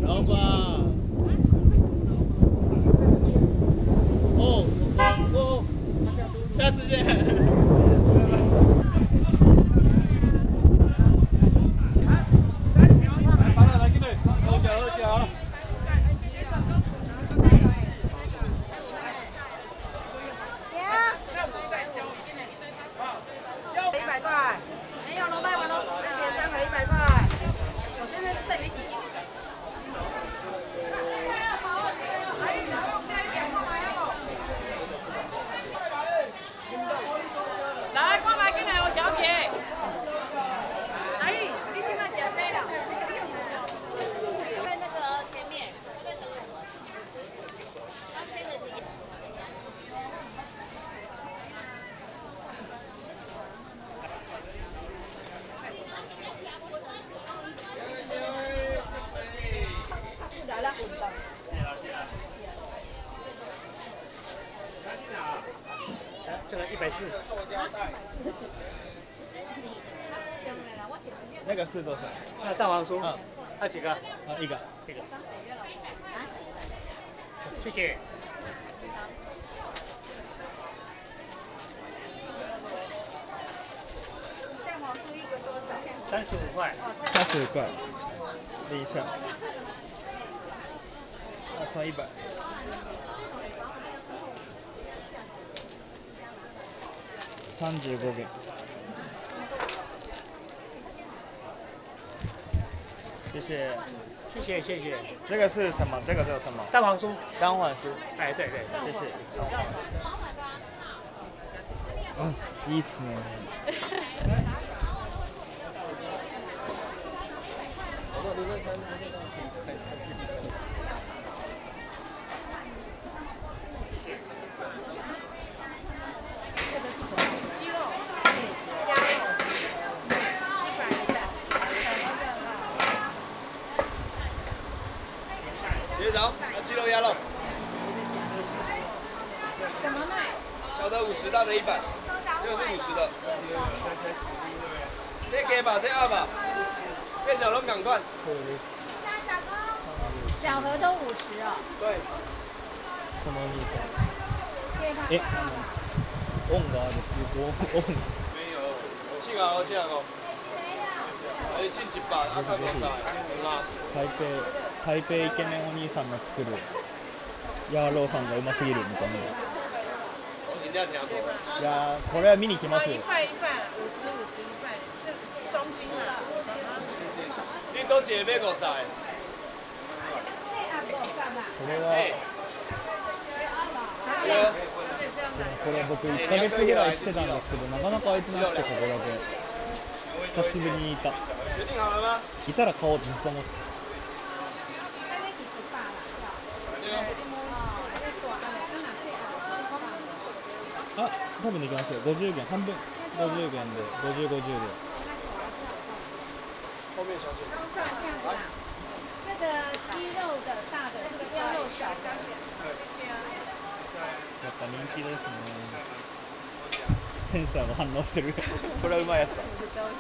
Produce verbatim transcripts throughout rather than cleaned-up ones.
老板。哦，我我下次见。 这个一百四。 那个是多少？ 那蛋黄酥， 嗯， 要几个？ 啊，一个， 一个。谢谢。 蛋黄酥一个多少？ 三十五块。 三十五块，等一下，要算一百。三十五元。谢谢。 谢谢谢谢。 这个是什么？这个叫什么？ 蛋黄酥。 蛋黄酥。 哎，对对， 谢谢。啊，いいっすね。学长，要鸡肉鸭肉。 怎么卖？ 小的五十，大的一百。这个是五十的。这给吧，这二吧。变小龙赶快。 小盒都五十哦。 对。什么意思？え、オンがあるっていうオン。没有。七个哦，七个哦。哎，进一百，あかんのさ。台北台北イケメンお兄さんが作るヤーローさんがうますぎるみたいな。いやこれは見に来ますよ。一块一块，五十五十一块，这双斤啊。你都姐妹狗仔。これは。これ僕いっかげつぐらい来てたんですけど、なかなか空いてなくてここだけ。久しぶりにいた。いたら買おうとずっと思ってた。あ、多分できますよ。ごじゅう元、半分。ごじゅう元で、ごじゅう、ごじゅうで。后面小姐。这个鸡肉的大的，这个雕肉小的。 やっぱ人気ですね。センサーが反応してる。これはうまいやつだ。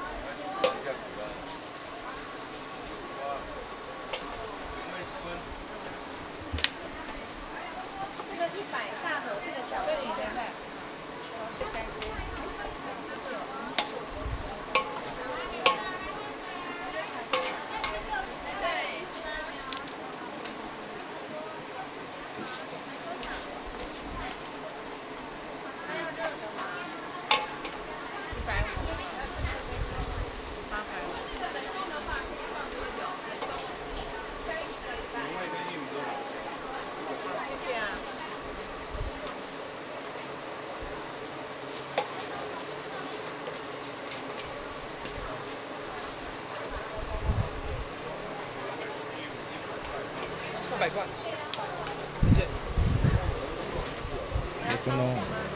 这个一百大盒，这个小的，对不对？百块，谢谢。この